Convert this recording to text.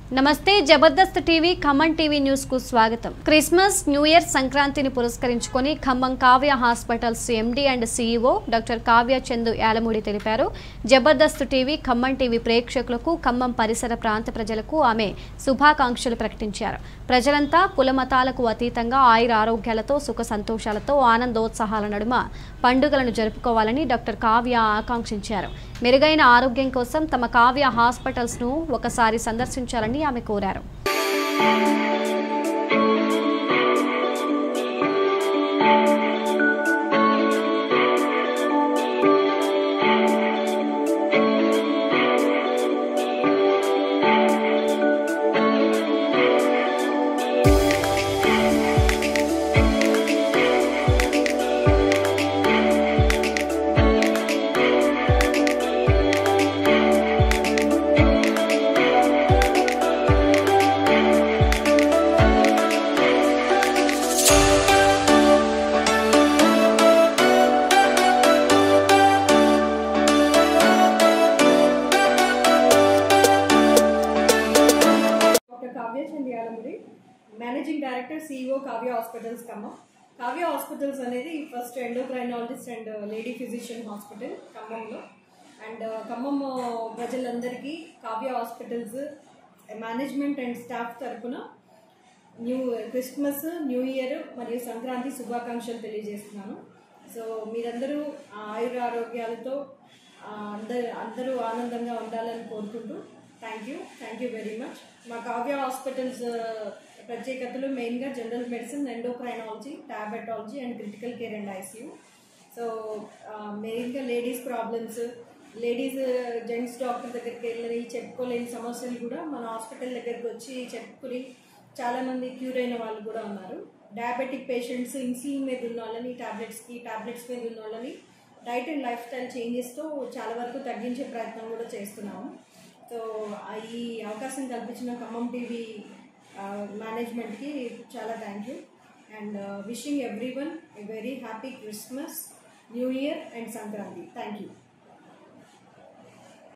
నమస్తే Jabardasth TV Khammam TV news కు స్వాగతం। క్రిస్మస్ న్యూ ఇయర్ సంక్రాంతిని పురస్కరించుకొని Khammam Kavya hospitals MD and CEO doctor Kavya Chandu Yalamudi తెలిపారు। జబర్దస్త్ టీవీ ఖమ్మం టీవీ ప్రేక్షకులకు ఖమ్మం పరిసర ప్రాంత ప్రజలకు ఆమె శుభాకాంక్షలు ప్రకటించారు। ప్రజలంతా కుల మతాలకు అతీతంగా ఆయుర ఆరోగ్యాలతో సుఖ సంతోషాలతో ఆనందోత్సాహాల నడుమ పండుగలను జరుపుకోవాలని డాక్టర్ కావ్య ఆకాంక్షించారు। మెరుగైన ఆరోగ్యం కోసం తమ కావ్య హాస్పిటల్స్ ను ఒకసారి సందర్శించాలని ఆమె కోరారు। Kavya Chand Yalamudi managing director CEO Kavya hospitals Khammam. Kavya hospitals अनेदी first endocrinologist and lady physician hospital खम्मंलो अंड खम्मम प्रजलंदरिकी Kavya hospitals management and staff तरपुन न्यू क्रिस्मस न्यू इयर मरियु संक्रांति शुभाकांक्षलु तेलियजेस्तुन्नानु। सो मीरंदरू आयुर आरोग्यालतो अंदरू आनंदंगा उंडाలని కోరుకుంటూ थैंक यू वेरी मच। మా కావ్య హాస్పిటల్స్ ప్రత్యేకతలు మెయిన్గా general medicine, endocrinology, diabetology and critical care and ICU. So మెయిన్గా ladies problems, ladies gents doctor దగ్గరికి వెళ్ళి చెప్పుకోలేని సమస్యలు కూడా మన హాస్పిటల్ దగ్గరికి వచ్చి చెప్పుకుని చాలామంది క్యూర్ అయిన వాళ్ళు కూడా ఉన్నారు। డయాబెటిక్ పేషెంట్స్, ఇన్సులిన్ మీద ఉన్న వాళ్ళని, టాబ్లెట్స్ మీద ఉన్న వాళ్ళని డైట్ అండ్ లైఫ్ స్టైల్ చేంజెస్తో చాలా వరకు తగ్గించే ప్రయత్నం కూడా చేస్తున్నాము। तो ఈ అవకాశం కల్పించిన ఖమ్మం టీవీ మేనేజ్మెంట్కి చాలా thank you and wishing everyone a very happy Christmas, new year and Sankranti. Thank you.